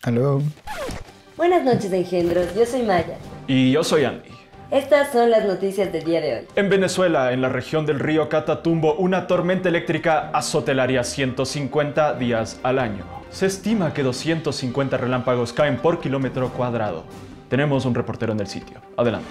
Aló. Buenas noches, engendros. Yo soy Maya. Y yo soy Andy. Estas son las noticias del día de hoy. En Venezuela, en la región del río Catatumbo, una tormenta eléctrica azota el área 150 días al año. Se estima que 250 relámpagos caen por kilómetro cuadrado. Tenemos un reportero en el sitio. Adelante.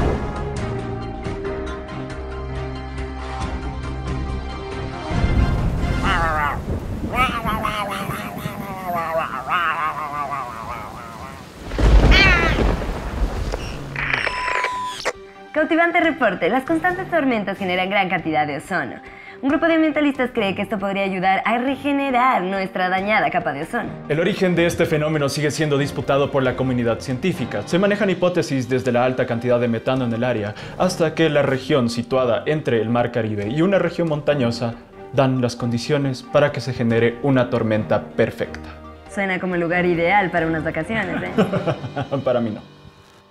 Cautivante reporte. Las constantes tormentas generan gran cantidad de ozono. Un grupo de ambientalistas cree que esto podría ayudar a regenerar nuestra dañada capa de ozono. El origen de este fenómeno sigue siendo disputado por la comunidad científica. Se manejan hipótesis desde la alta cantidad de metano en el área hasta que la región situada entre el Mar Caribe y una región montañosa dan las condiciones para que se genere una tormenta perfecta. Suena como el lugar ideal para unas vacaciones, ¿eh? Para mí no.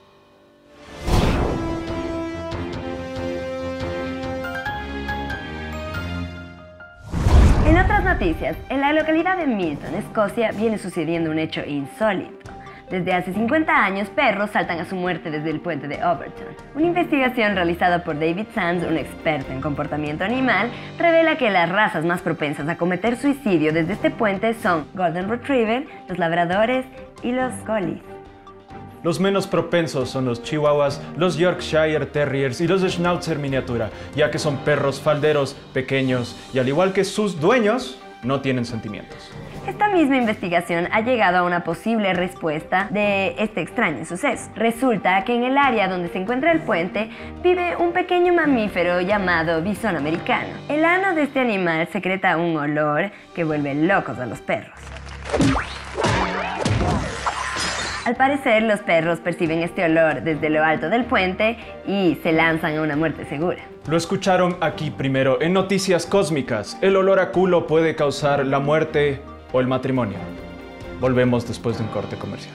En otras noticias, en la localidad de Milton, Escocia, viene sucediendo un hecho insólito. Desde hace 50 años, perros saltan a su muerte desde el puente de Overton. Una investigación realizada por David Sands, un experto en comportamiento animal, revela que las razas más propensas a cometer suicidio desde este puente son Golden Retriever, los labradores y los collies. Los menos propensos son los chihuahuas, los Yorkshire Terriers y los Schnauzer miniatura, ya que son perros falderos, pequeños y al igual que sus dueños, no tienen sentimientos. Esta misma investigación ha llegado a una posible respuesta de este extraño suceso. Resulta que en el área donde se encuentra el puente vive un pequeño mamífero llamado bisón americano. El ano de este animal secreta un olor que vuelve locos a los perros. Al parecer, los perros perciben este olor desde lo alto del puente y se lanzan a una muerte segura. Lo escucharon aquí primero en Noticias Cósmicas. El olor a culo puede causar la muerte o el matrimonio. Volvemos después de un corte comercial.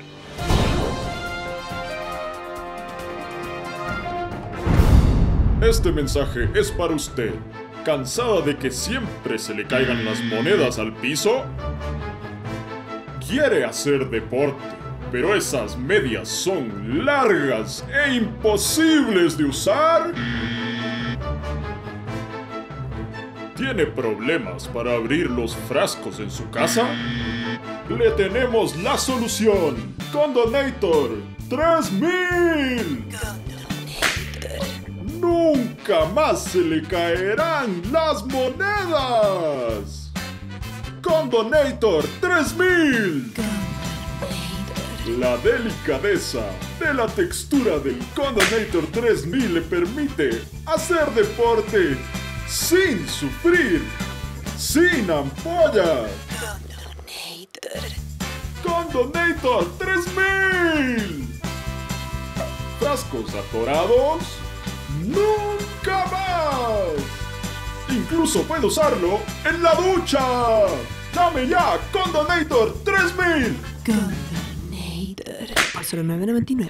Este mensaje es para usted. ¿Cansada de que siempre se le caigan las monedas al piso? ¿Quiere hacer deporte, pero esas medias son largas e imposibles de usar? ¿Tiene problemas para abrir los frascos en su casa? Le tenemos la solución. Condonator 3000. Nunca más se le caerán las monedas. Condonator 3000. La delicadeza de la textura del Condonator 3000 le permite hacer deporte sin sufrir, sin ampollas. Condonator 3000. Frascos atorados, nunca más. Incluso puede usarlo en la ducha. Llame ya Condonator 3000. Por solo $9.99.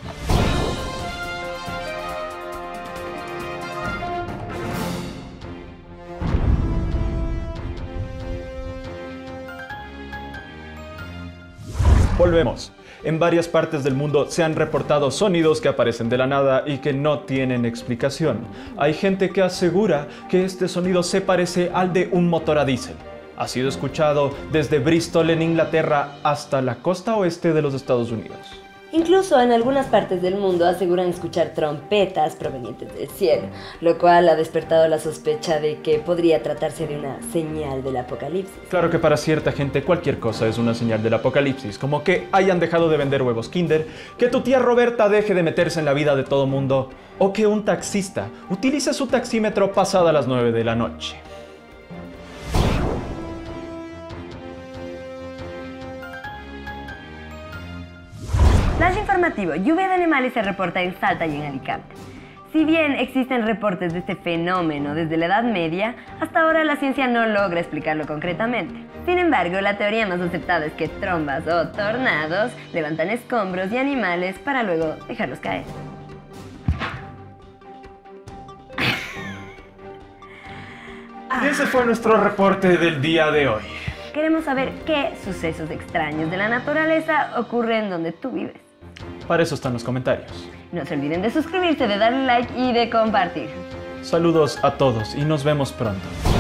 Volvemos. En varias partes del mundo se han reportado sonidos que aparecen de la nada y que no tienen explicación. Hay gente que asegura que este sonido se parece al de un motor a diésel. Ha sido escuchado desde Bristol en Inglaterra hasta la costa oeste de los Estados Unidos. Incluso en algunas partes del mundo aseguran escuchar trompetas provenientes del cielo, lo cual ha despertado la sospecha de que podría tratarse de una señal del apocalipsis. Claro que para cierta gente cualquier cosa es una señal del apocalipsis, como que hayan dejado de vender huevos Kinder, que tu tía Roberta deje de meterse en la vida de todo mundo, o que un taxista utilice su taxímetro pasada las 9 de la noche. Flash informativo. Lluvia de animales se reporta en Salta y en Alicante. Si bien existen reportes de este fenómeno desde la Edad Media, hasta ahora la ciencia no logra explicarlo concretamente. Sin embargo, la teoría más aceptada es que trombas o tornados levantan escombros y animales para luego dejarlos caer. Y ese fue nuestro reporte del día de hoy. Queremos saber qué sucesos extraños de la naturaleza ocurren donde tú vives. Para eso están los comentarios. No se olviden de suscribirse, de darle like y de compartir. Saludos a todos y nos vemos pronto.